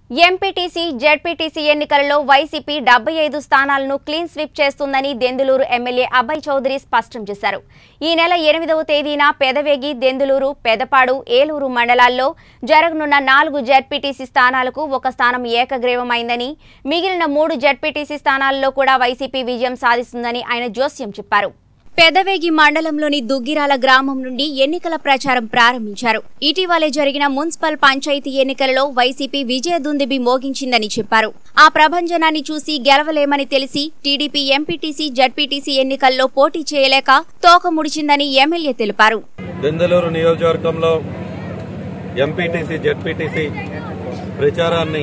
MPTC ZPTC ఎన్నికలలో YCP 75 స్థానాలను clean sweep చేస్తుందని దెందులూరు ఎమ్మెల్యే అభయ్ చౌదరి స్పష్టం చేశారు. ఈ నెల 8వ తేదీన పెదవేగి, దెందులూరు, పెదపాడు, ఏలూరు మండలాల్లో జరగనున్న 4 జెడ్పీటీసీ స్థానాలకు ఒక స్థానం ఏకగ్రీవమైందని, మిగిలిన 3 జెడ్పీటీసీ స్థానాల్లో కూడా వైసీపీ విజయం సాధిస్తుందని ఆయన జోస్యం చెప్పారు. పెదవేగి మండలంలోని దుగ్గిరాల గ్రామం నుండి ఎన్నికల ప్రచారం ప్రారంభించారు. ఇటీవలే జరిగిన మున్సిపల్ పంచాయతీ ఎన్నికలలో వైసీపీ విజయదుందుబి మోగించిందని చెప్పారు. ఆ ప్రభంజనాన్ని చూసి గెలవలేమని తెలిసి టీడీపీ ఎంపీటీసీ, జెడ్పీటీసీ ఎన్నికల్లో పోటీ చేయలేక తోక ముడిచిందని ఎమ్మెల్యే తెలిపారు. దెందులూరు నియోజకవర్గంలో ఎంపీటీసీ, జెడ్పీటీసీ ప్రచారాన్ని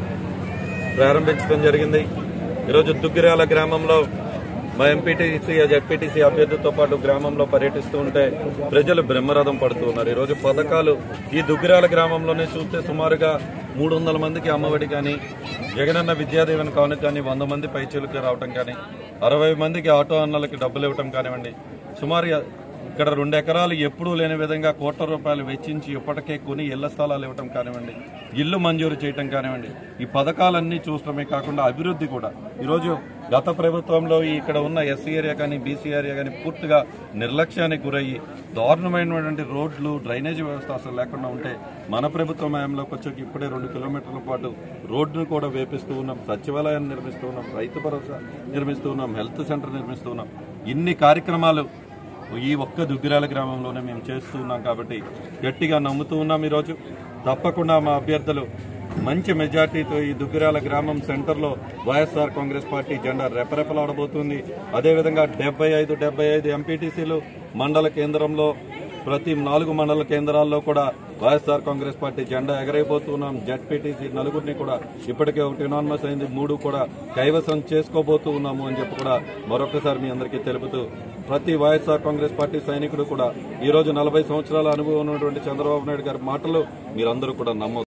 ప్రారంభించడం జరిగింది. ఈరోజు దుగ్గిరాల గ్రామంలో మా ఎంపీటీసీ, జెడ్పీటీసీ అభ్యర్థితో పాటు గ్రామంలో పర్యటిస్తూ ఉంటే ప్రజలు బ్రహ్మరథం పడుతూ ఉన్నారు. ఈరోజు పథకాలు ఈ దుగ్గిరాల గ్రామంలోనే చూస్తే సుమారుగా 300 మందికి అమ్మఒడి కానీ, జగనన్న విద్యాదీవెన కానుక కానీ 100 మంది పైచీలకు రావటం కానీ, 60 మందికి ఆటో అన్నలకి డబ్బులు ఇవ్వటం కానివ్వండి, సుమారు ఇక్కడ 2 ఎకరాలు ఎప్పుడూ లేని విధంగా ₹1,00,00,000 వెచ్చించి ఇప్పటికే కొని ఇళ్ల స్థలాలు ఇవ్వటం కానివ్వండి, ఇల్లు మంజూరు చేయటం కానివ్వండి, ఈ పథకాలన్నీ చూడటమే కాకుండా అభివృద్ధి కూడా ఈరోజు గత ప్రభుత్వంలో ఇక్కడ ఉన్న ఎస్సీ ఏరియా కానీ, బీసీ ఏరియా కానీ పూర్తిగా నిర్లక్ష్యానికి గురయ్యి దారుణమైనటువంటి రోడ్లు, డ్రైనేజీ వ్యవస్థ అసలు లేకుండా ఉంటే మన ప్రభుత్వం హయాంలోకి వచ్చాక ఇప్పుడే 2 కిలోమీటర్ల పాటు రోడ్డును కూడా వేపిస్తూ ఉన్నాం, సచివాలయాన్ని నిర్మిస్తూ ఉన్నాం, రైతు భరోసా నిర్మిస్తూ ఉన్నాం, హెల్త్ సెంటర్ నిర్మిస్తూ ఉన్నాం. ఇన్ని కార్యక్రమాలు ఈ ఒక్క దుగ్గిరాల గ్రామంలోనే మేము చేస్తూ ఉన్నాం కాబట్టి గట్టిగా నమ్ముతూ ఉన్నాం. ఈరోజు తప్పకుండా మా అభ్యర్థులు మంచి మెజార్టీతో ఈ దుగ్గిరాల గ్రామం సెంటర్లో వైఎస్ఆర్ కాంగ్రెస్ పార్టీ జెండా రెపరెపలాడబోతుంది. అదేవిధంగా 75 ఎంపీటీసీలు మండల కేంద్రంలో ప్రతి 4 మండల కేంద్రాల్లో కూడా వైఎస్ఆర్ కాంగ్రెస్ పార్టీ జెండా ఎగరైపోతున్నాం. జెడ్పీటీసీ 4 కూడా ఇప్పటికే ఒకటి యునానిమస్ అయింది, 3 కూడా కైవసం చేసుకోబోతూ ఉన్నాము అని చెప్పి కూడా మరొకసారి మీ అందరికీ తెలుపుతూ, ప్రతి వైఎస్ఆర్ కాంగ్రెస్ పార్టీ సైనికుడు కూడా ఈరోజు 40 సంవత్సరాల అనుభవం ఉన్నటువంటి చంద్రబాబు నాయుడు గారి మాటలు మీరందరూ కూడా నమ్మొద్దు.